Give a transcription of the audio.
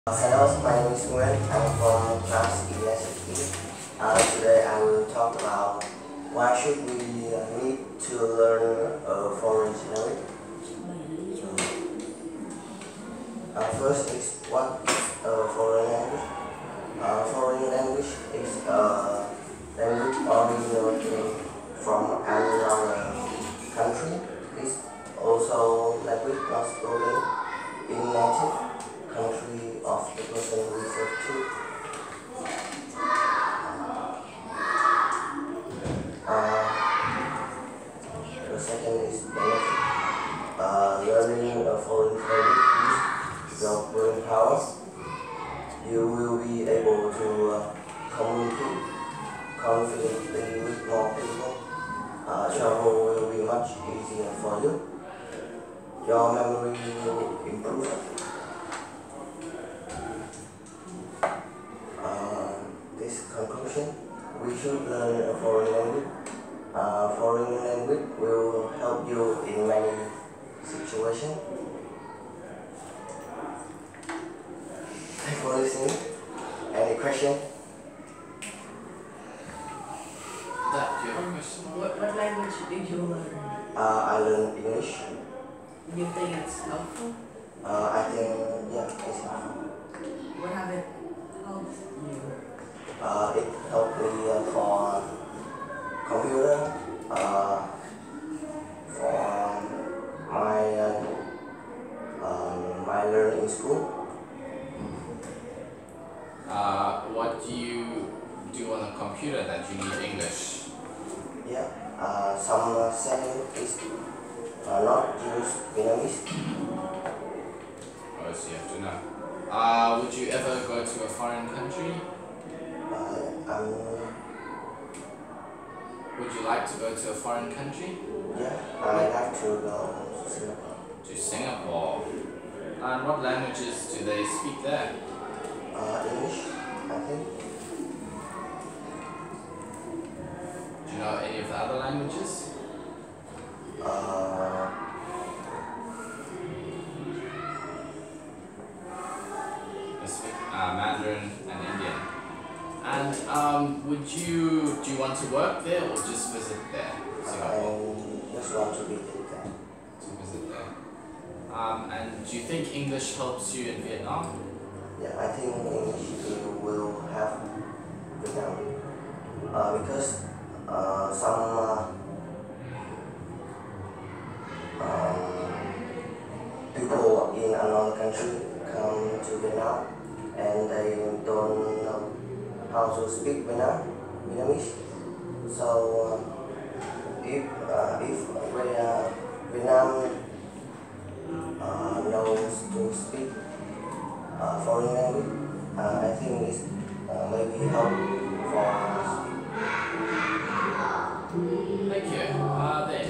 Hello, my name is Nguyen. I'm from class ES6E. Today I will talk about why should we need to learn a foreign language. First is what is a foreign language? Foreign language is a language originating from another country. It's also language not spoken in native country of the person referred to. The second is benefit. Learning a foreign language is your brain power. You will be able to communicate confidently with more people. Travel will be much easier for you. Your memory will improve. This conclusion, we should learn a foreign language. Foreign language will help you in many situations. Thanks for listening. Any question? Do you have a question? What language did you learn? I learned English. You think it's helpful? I think, yeah, it's helpful. What have it helped you? It helped me for computer, for my learning in school. What do you do on a computer that you need English? Yeah, some setting is not use Vietnamese. Oh, so you have to know. Would you ever go to a foreign country? Would you like to go to a foreign country? Yeah, I have to go to Singapore. To Singapore. And what languages do they speak there? English, I think. Do you know any of the other languages? They speak Mandarin and Indian. And do you want to work there or just visit there, Singapore? I just want to visit there. To visit there. And do you think English helps you in Vietnam? Yeah, I think English will have Vietnam because some people in another country come to Vietnam and they don't know how to speak Vietnamese. So if Vietnam knows to speak foreign language, I think it's maybe help for us. Thank you.